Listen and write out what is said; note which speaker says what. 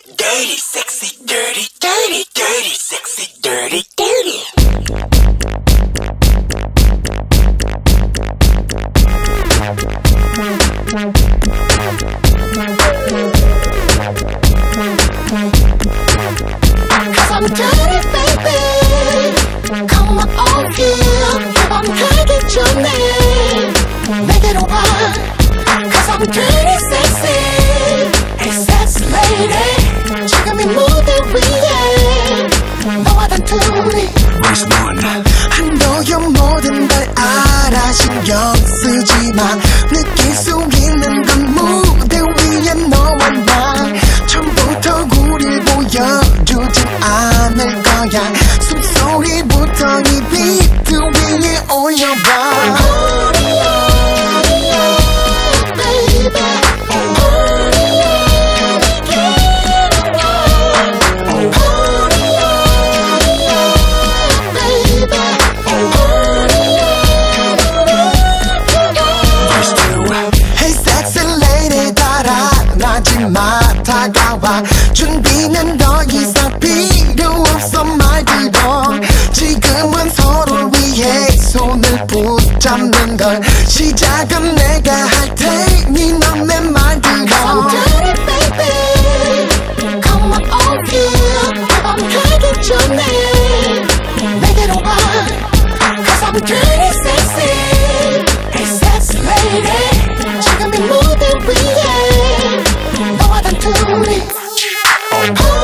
Speaker 1: Dirty, sexy, dirty, dirty, dirty, sexy, dirty, dirty. Cause I'm dirty, baby. Come on here. I'm dirty, Johnny. Make it alright. Cause I'm dirty, sexy. Hey, sex lady. 지금이 무대 위에 너와 단둘이. Verse 1. 너의 모든 걸 알아 신경 쓰지마. 느낄 수 있는 건 무대 위에 너와 나. 처음부터 우릴 보여주진 않을 거야. 숨소리부터 이 비트 위에 올려봐. 다가와 준비는 더 이상 필요 없어 말 들어. 지금은 서로 위해 손을 붙잡는 걸. 시작은 내가 할 테니 넌 내 말 들어. I'm dirty baby. Come on here. I'm 가기 전에 내게로 와. Cause I'm dirty sexy. Hey sex lady. 지금 이 무대 위에 너와 단둘이.